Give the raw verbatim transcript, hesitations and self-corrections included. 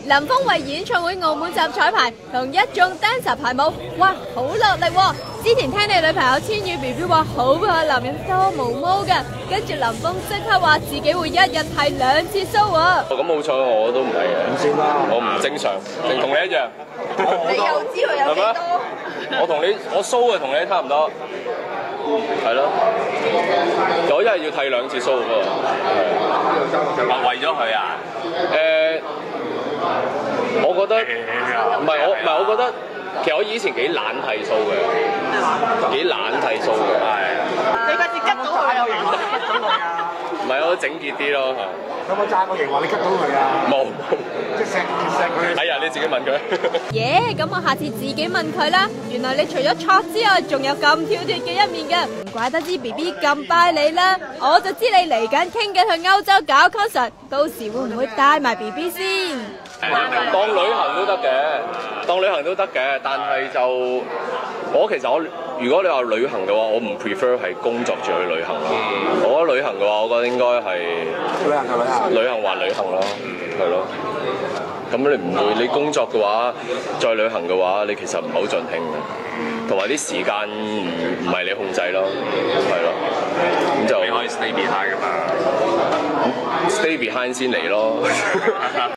林峰為演唱會澳門站彩排，同一眾 dancer 排舞，哇，好落力喎！之前聽你女朋友千羽 B B 話好怕男人多毛毛㗎，跟住林峰即刻話自己會一日剃兩次鬚喎。 咁好彩我都唔係嘅， 唔算啦， 我唔正常，正同你一樣。 你又知佢有幾多？ 我同你我鬚啊同你差唔多，係咯。我一日要剃兩次鬚喎。 話為咗佢啊？ 誒，我覺得唔係我唔係我覺得，其實我以前幾懶剃鬚嘅，幾懶剃鬚嘅。係。 你嗰次吉到佢又吉到佢啊？ 唔係我整潔啲咯。 有冇炸過型話你吉到佢啊？ 冇。 即係錫錫佢。 哎呀，你自己問佢。 耶！咁我下次自己問佢啦。原來你除咗挫之外，仲有咁跳脱嘅一面嘅，唔怪得知 B B 咁拜你啦。我就知你嚟緊傾緊去歐洲搞 concert， 到時會唔會帶埋 B B 先？ 當旅行都得嘅，當旅行都得嘅，但係就我其實我如果你話旅行嘅話，我唔 prefer 係工作住去旅行咯。我覺得旅行嘅話，我覺得應該係旅行就旅行， 旅行還旅行咯，係咯。咁你唔會，你工作嘅話，再旅行嘅話，你其實唔係好盡興嘅，同埋啲時間唔唔係你控制咯，係咯。咁就你可以 stay behind 㗎嘛 ，stay behind 先嚟咯。